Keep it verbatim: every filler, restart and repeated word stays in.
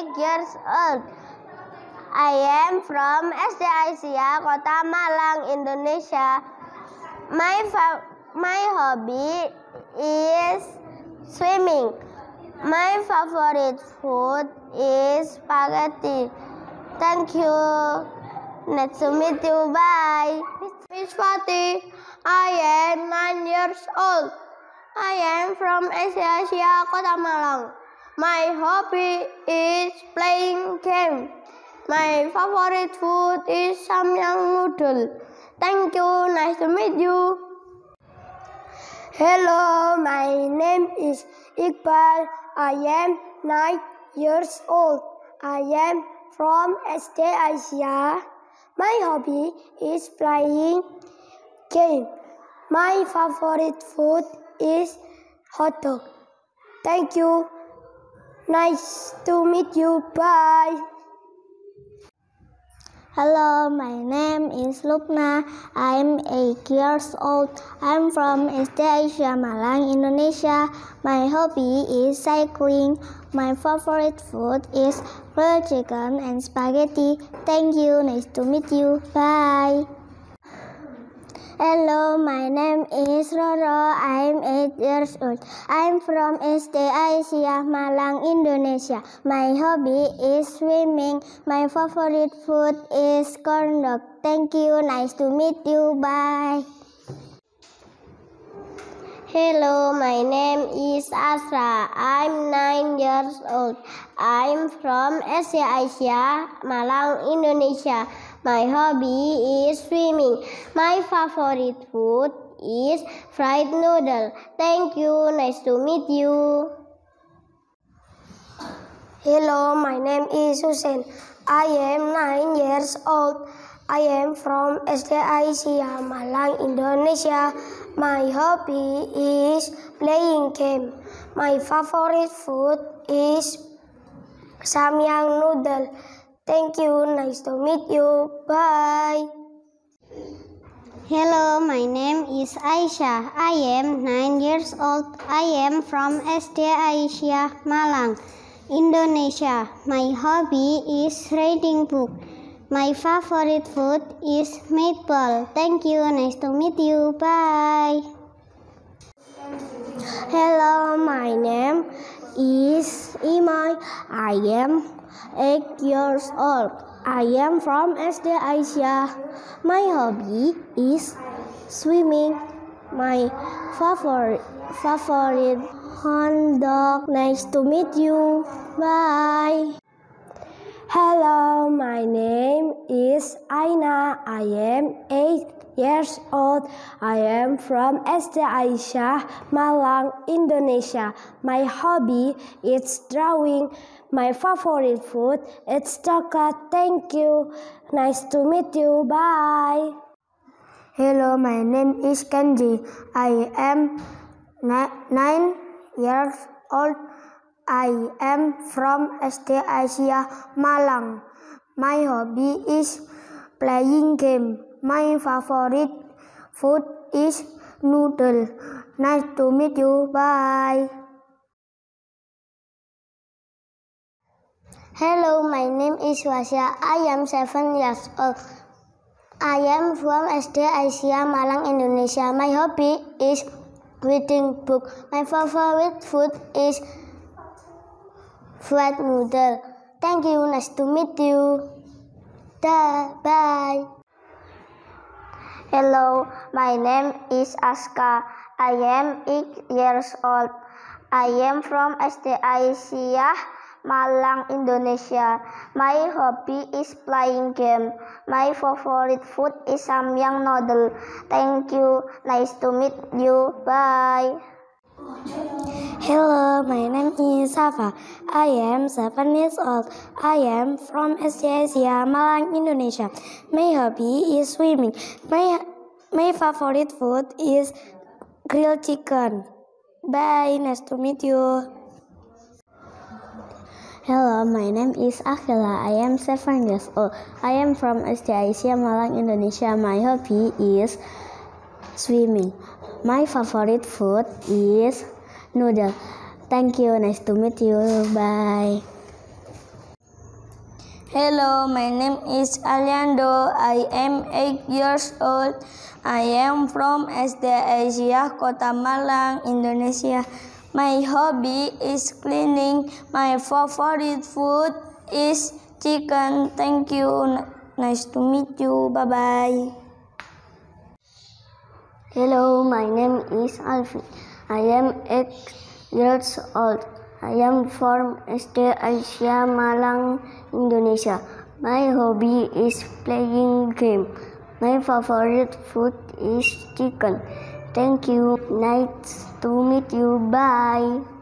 eight years old. I am from S D Aisyah, Kota Malang, Indonesia. My my hobby is swimming. My favorite food is spaghetti. Thank you. Nice to meet you. Bye. Miss Fatih. I am nine years old. I am from S D Aisyah, Kota Malang. My hobby is playing game. My favorite food is samyang noodle. Thank you. Nice to meet you. Hello, my name is Iqbal. I am nine years old. I am from S D Aisyah. My hobby is playing game. My favorite food is hot dog. Thank you. Nice to meet you. Bye. Hello, my name is Lukna. I'm eight years old. I'm from S D Aisyah Malang, Indonesia. My hobby is cycling. My favorite food is grilled chicken and spaghetti. Thank you. Nice to meet you. Bye. Hello, my name is Roro. I'm eight years old. I'm from S D Aisyah Malang, Indonesia. My hobby is swimming. My favorite food is corn dog. Thank you. Nice to meet you. Bye. Hello, my name is Asra. I'm nine years old. I'm from S D Aisyah Malang, Indonesia. My hobby is swimming. My favorite food is fried noodle. Thank you. Nice to meet you. Hello, my name is Hussein. I am nine years old. I am from S D Aisyah Malang, Indonesia. My hobby is playing game. My favorite food is samyang noodle. Thank you. Nice to meet you. Bye. Hello, my name is Aisyah. I am nine years old. I am from S D Aisyah Malang, Indonesia. My hobby is reading book. My favorite food is meatball. Thank you. Nice to meet you. Bye. Hello, my name is Imoy. I am eight years old. I am from S D Aisyah. My hobby is swimming. My favorite favorite hot dog. Nice to meet you. Bye. Hello, my name is Aina. I am eight years old. I am from S D Aisyah Malang, Indonesia. My hobby is drawing. My favorite food is coklat. Thank you. Nice to meet you. Bye. Hello, my name is Kenji. I am nine years old. I am from S D Aisyah Malang. My hobby is playing game. My favorite food is noodle. Nice to meet you. Bye. Hello, my name is Wasya. I am seven years old. I am from S D Aisyah Malang, Indonesia. My hobby is reading book. My favorite food is fried noodle. Thank you. Nice to meet you. Bye. Hello, my name is Aska. I am eight years old. I am from S D Aisyah Malang, Indonesia. My hobby is playing game. My favorite food is samyang noodle. Thank you. Nice to meet you. Bye. Hello, my name is Safa. I am seven years old. I am from S D Aisyah Malang, Indonesia. My hobby is swimming. My my favorite food is grilled chicken. Bye. Nice to meet you. Hello, my name is Akhila. I am seven years old. I am from S D Aisyah Malang, Indonesia. My hobby is swimming. My favorite food is noodle. Thank you. Nice to meet you. Bye. Hello, my name is Aliando. I am eight years old. I am from S D Asia, Kota Malang, Indonesia. My hobby is cleaning. My favorite food is chicken. Thank you. Nice to meet you. Bye-bye. Hello, my name is Alvin. I am eight years old. I am from S D Asia, Malang, Indonesia. My hobby is playing game. My favorite food is chicken. Thank you. Nice to meet you. Bye.